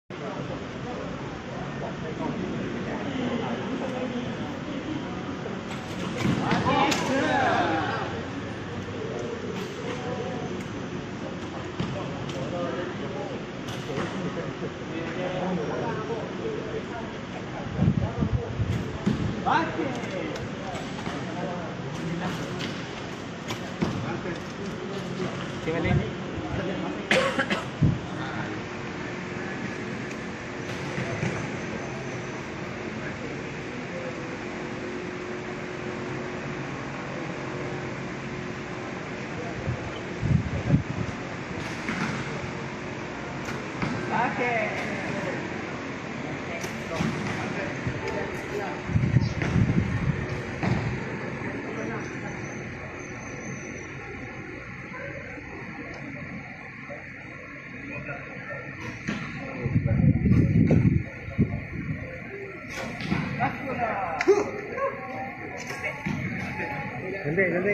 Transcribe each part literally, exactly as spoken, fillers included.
Nanti, nanti.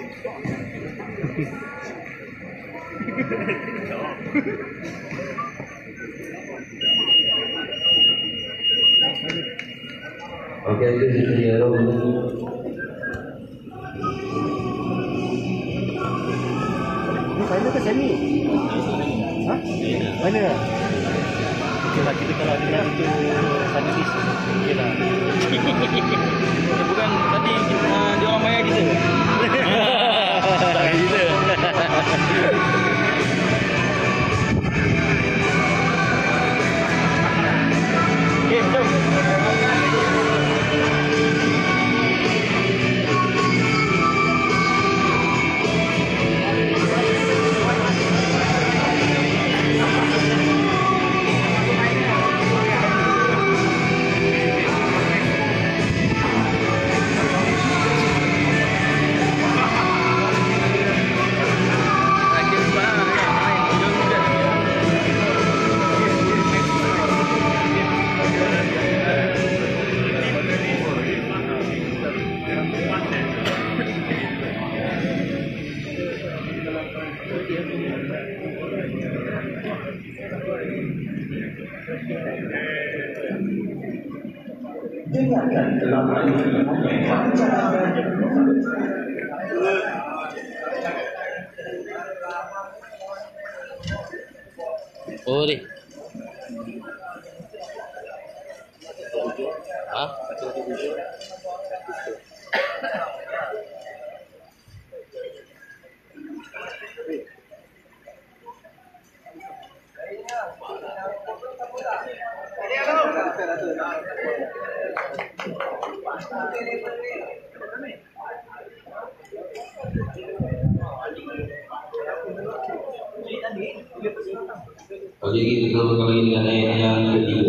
Oke, itu dia dong. Ini final ke semi? Hah? Final lah? Okey lah, kita kalau dengan itu finalis, okey lah. Bukan tadi uh, dia orang bayar kita. Tak gila. Okey, jom. Dengarkan delapan Oh ni. Hah? Oke, kita kembali dengan ayat yang ketiga.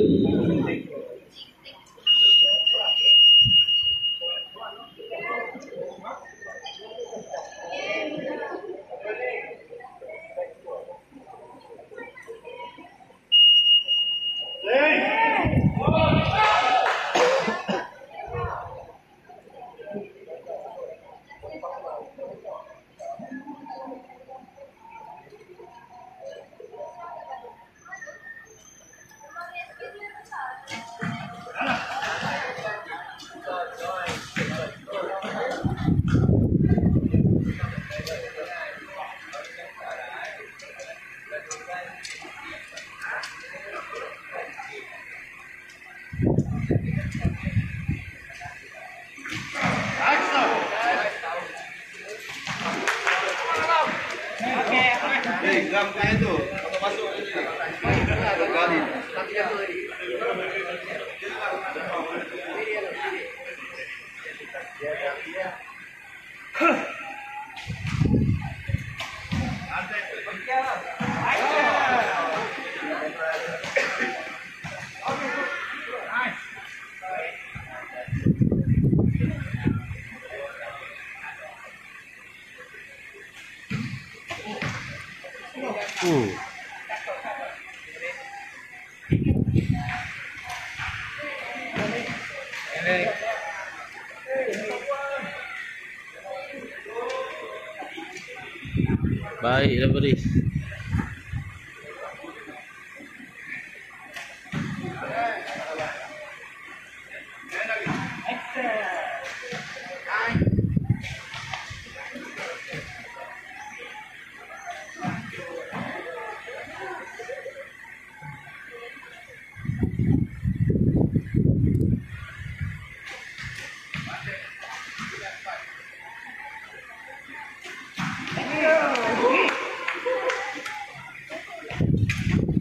Uh. Baiklah, Boris.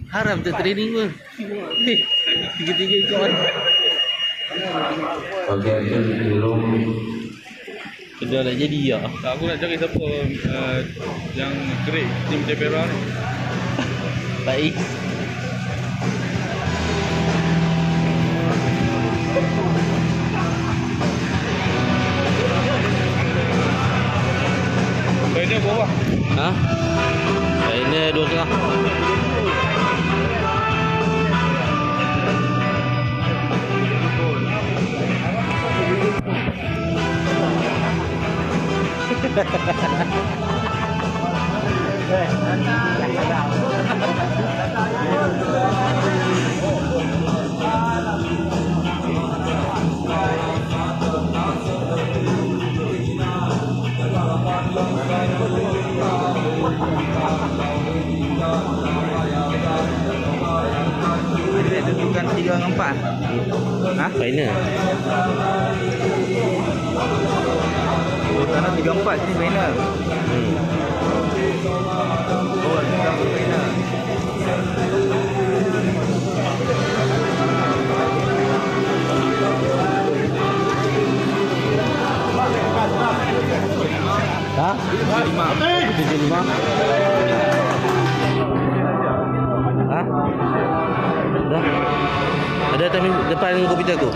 Haram tu training pun. Tiga-tiga ikut. Bagian belum. Sudah nak jadi ya. Tak, aku nak cari siapa uh, yang kerik tim Jepera ni. Baik. Final berapa? Ha? Final dua setengah. Dia tentukan tiga dengan empat. Ha? Final. Oh, sana tiga empat sini final. Hmm. Oh, kita final. Ha? tujuh lima. Ha? Dah. Ada time depan komputer aku.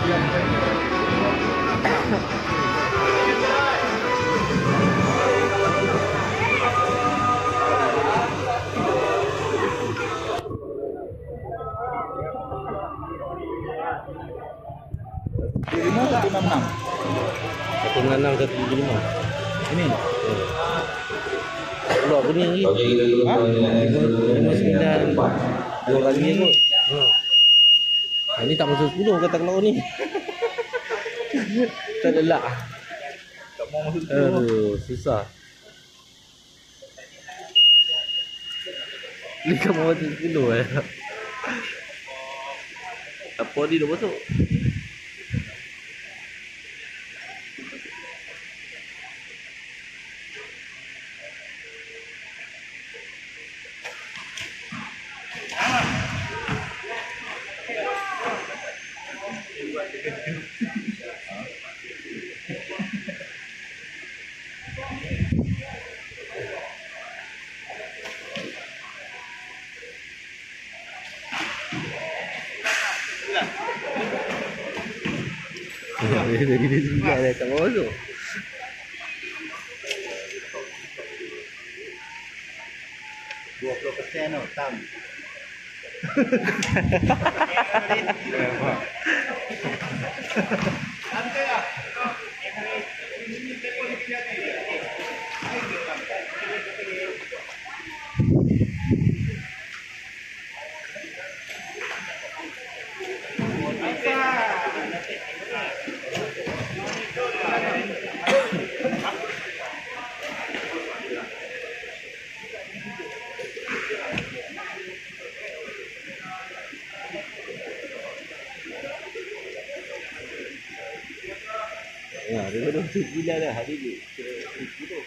lima satu enam enam. satu enam enam satu tujuh lima. Ini. Keluar kuning lagi. Bagi kita dulu. lima sembilan dua kali kot. Ha. Ini tak masuk sepuluh kata kalau ni. Tak ada lah. Tak mau masuk sepuluh. Aduh, susah. Ni kamu masuk sepuluh eh. Apa dia dah masuk? Dia dia juga dah tak mau masuk. dua puluh persen tu, tam. Ya, dia dah sembilan dah hari ni. sepuluh.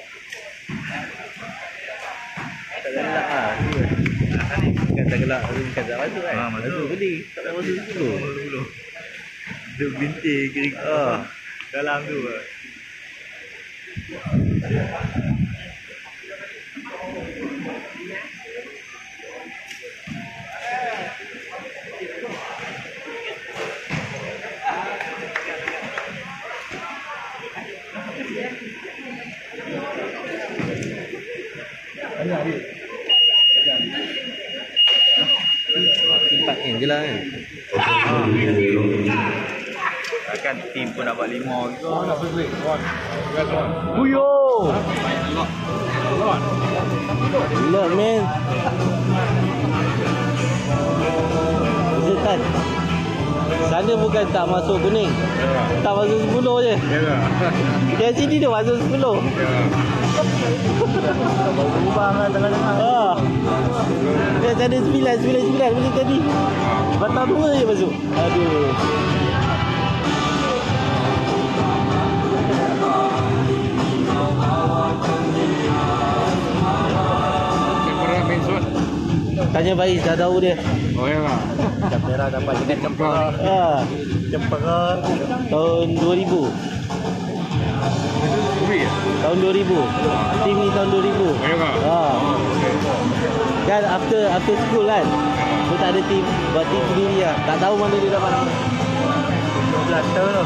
Tak gelak ah. Bukan tak gelak, bukan tak masuk kan. Ah, masuk. Beli, tak nak masuk sepuluh. sepuluh. Dia bintik kiri Ah. dalam tu. Empat kan je lah kan. Takkan tim pun nak buat lima ke. Buyo. Look man. Zetan. Sana bukan tak masuk kuning. Tak masuk sepuluh je. Yang sini dia masuk sepuluh. Berubah kan tengah-tengah. Ah. Dia ada sembilan, sembilan, sembilan macam tadi. Batang dua je masuk. Aduh. Jepera main zone. Tanya Faiz, dah tahu dia. Oh ya lah. Jam merah dapat dengan cempera. Ha, Cempera. tahun dua ribu. Ui ya? Tahun dua ribu. Tim ni tahun dua ribu. Oh ya lah. Ha. Kan after after school kan. Dia tak ada tim, buat tim sendiri lah. Tak tahu mana dia dapat nama. Belata tu.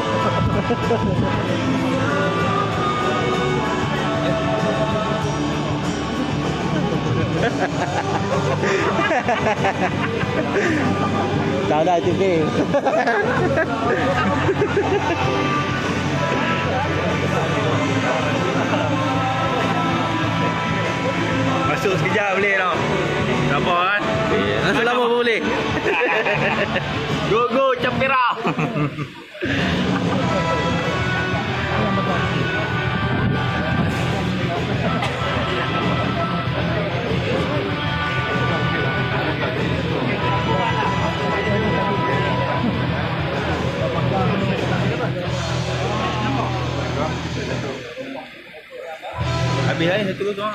Tak ada tu ke. Masuk sekejap boleh tau. Sabar kan. Masa lama pun boleh. Go go Cempera. Habis lah satu tu.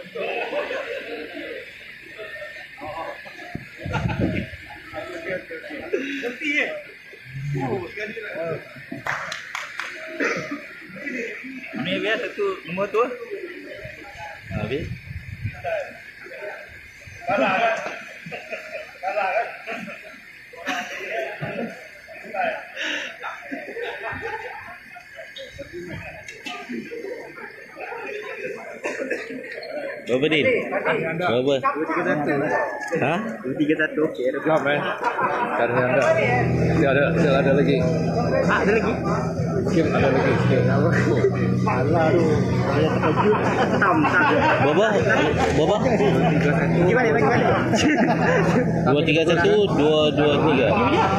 Ni biar satu nombor tu. Habis. Berapa Din? Berapa? Ha? tiga satu. Okey. Jawab eh. Kan ada. Masih ada, masih ada lagi. Ah, ada lagi. Sikit ada lagi sikit. Alah tu. Saya terkejut. Tam tak. Berapa? Berapa? Bagi balik, bagi balik. Dua tiga satu, dua dua tiga.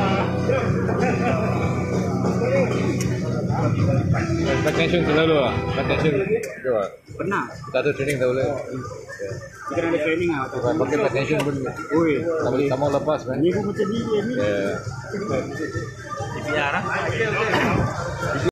Attention selalu lah. Attention. Coba. Pernah. Tak ada training tak boleh. Kita ada training ah. Pakai attention pun. Oi. Kamu lepas kan. Ni pun macam ni ni. Ya. Biar lah.